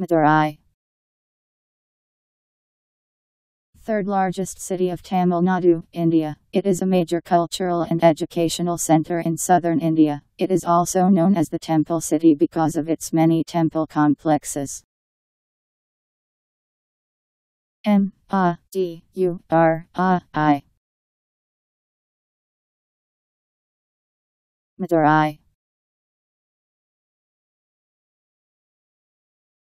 Madurai. Third largest city of Tamil Nadu, India. It is a major cultural and educational center in southern India. It is also known as the Temple City because of its many temple complexes. Madurai. Madurai.